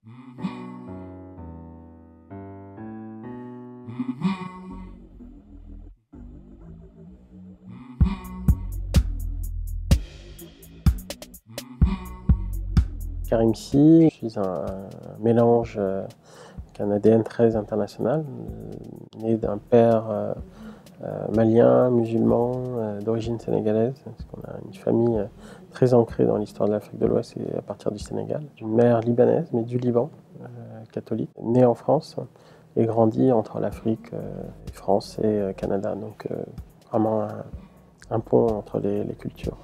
Karim Sy, je suis un mélange avec un ADN très international, né d'un père malien, musulman, d'origine sénégalaise, parce qu'on a une famille très ancrée dans l'histoire de l'Afrique de l'Ouest et à partir du Sénégal. D'une mère libanaise, mais du Liban, catholique, née en France et grandi entre l'Afrique, France et Canada. Donc vraiment un pont entre les cultures.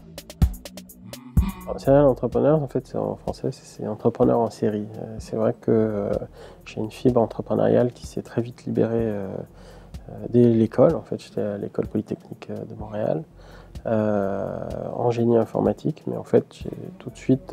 Serial entrepreneur, en fait, en français, c'est entrepreneur en série. C'est vrai que j'ai une fibre entrepreneuriale qui s'est très vite libérée dès l'école. En fait, j'étais à l'école polytechnique de Montréal, en génie informatique, mais en fait, j'ai tout de suite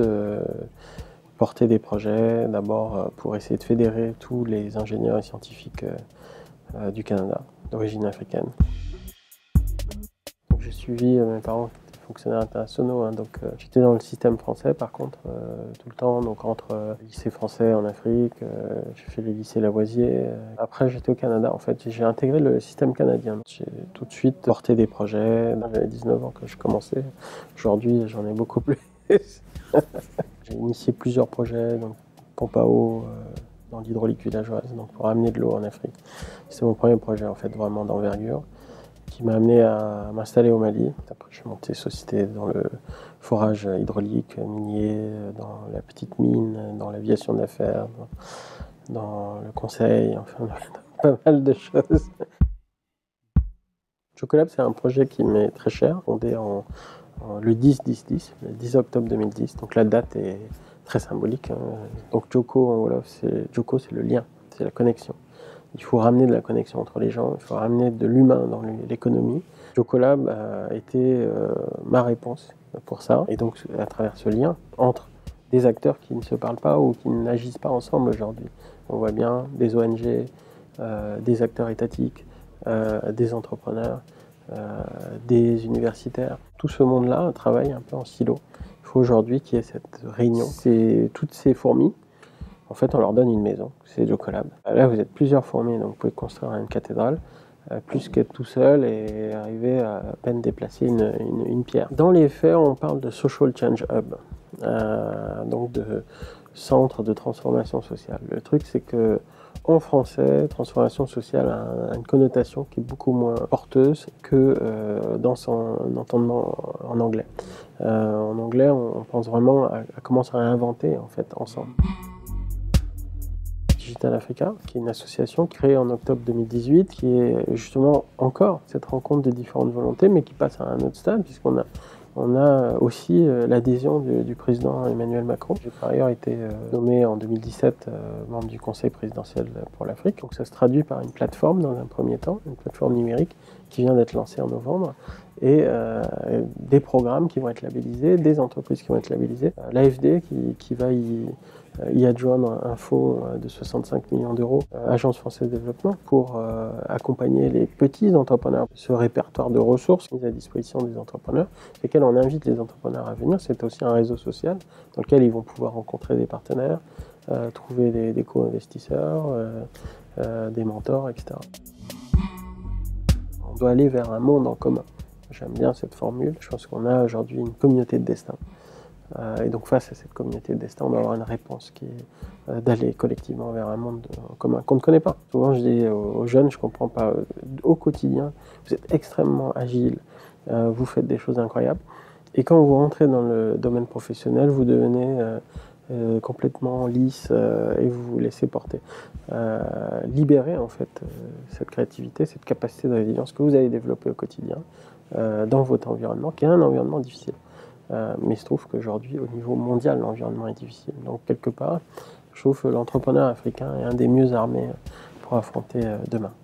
porté des projets, d'abord pour essayer de fédérer tous les ingénieurs et scientifiques du Canada, d'origine africaine. Donc, j'ai suivi mes parents fonctionnaires internationaux, donc j'étais dans le système français par contre tout le temps, donc entre lycée français en Afrique, j'ai fait le lycée Lavoisier. Après j'étais au Canada, en fait j'ai intégré le système canadien. J'ai tout de suite porté des projets, j'avais 19 ans quand je commençais, aujourd'hui j'en ai beaucoup plus. J'ai initié plusieurs projets, donc pompe à eau dans l'hydraulique villageoise, donc pour amener de l'eau en Afrique. C'était mon premier projet en fait, vraiment d'envergure, qui m'a amené à m'installer au Mali. Après, j'ai monté société dans le forage hydraulique, minier, dans la petite mine, dans l'aviation d'affaires, dans le conseil, enfin, pas mal de choses. Jocolab, c'est un projet qui m'est très cher, fondé le 10-10-10, le 10 octobre 2010. Donc la date est très symbolique. Donc Joko, en Wolof, Joko, c'est le lien, c'est la connexion. Il faut ramener de la connexion entre les gens, il faut ramener de l'humain dans l'économie. Jocolab a été ma réponse pour ça. Et donc, à travers ce lien entre des acteurs qui ne se parlent pas ou qui n'agissent pas ensemble aujourd'hui. On voit bien des ONG, des acteurs étatiques, des entrepreneurs, des universitaires. Tout ce monde-là travaille un peu en silo. Il faut aujourd'hui qu'il y ait cette réunion. C'est toutes ces fourmis. En fait, on leur donne une maison, c'est Jocolab. Là, vous êtes plusieurs fourmis, donc vous pouvez construire une cathédrale, plus qu'être tout seul et arriver à peine déplacer une pierre. Dans les faits, on parle de Social Change Hub, donc de centre de transformation sociale. Le truc, c'est que en français, transformation sociale a une connotation qui est beaucoup moins porteuse que dans son entendement en anglais. En anglais, on pense vraiment à comment se réinventer en fait ensemble. Digital Africa, qui est une association créée en octobre 2018, qui est justement encore cette rencontre des différentes volontés, mais qui passe à un autre stade, puisqu'on a aussi l'adhésion du président Emmanuel Macron. J'ai par ailleurs été nommé en 2017 membre du Conseil présidentiel pour l'Afrique. Donc ça se traduit par une plateforme dans un premier temps, une plateforme numérique qui vient d'être lancée en novembre, et des programmes qui vont être labellisés, des entreprises qui vont être labellisées. L'AFD qui va y adjoindre un fonds de 65 millions d'euros, Agence française de développement, pour accompagner les petits entrepreneurs. Ce répertoire de ressources mis à disposition des entrepreneurs, lesquels on invite les entrepreneurs à venir. C'est aussi un réseau social dans lequel ils vont pouvoir rencontrer des partenaires, trouver des co-investisseurs, des mentors, etc. On doit aller vers un monde en commun. J'aime bien cette formule. Je pense qu'on a aujourd'hui une communauté de destin. Et donc face à cette communauté de destin, on doit avoir une réponse qui est d'aller collectivement vers un monde en commun qu'on ne connaît pas. Souvent je dis aux jeunes, je ne comprends pas, au quotidien, vous êtes extrêmement agile, vous faites des choses incroyables. Et quand vous rentrez dans le domaine professionnel, vous devenez complètement lisse et vous vous laissez porter. Libérez en fait cette créativité, cette capacité de résilience que vous avez développée au quotidien dans votre environnement, qui est un environnement difficile. Mais il se trouve qu'aujourd'hui, au niveau mondial, l'environnement est difficile. Donc, quelque part, je trouve que l'entrepreneur africain est un des mieux armés pour affronter demain.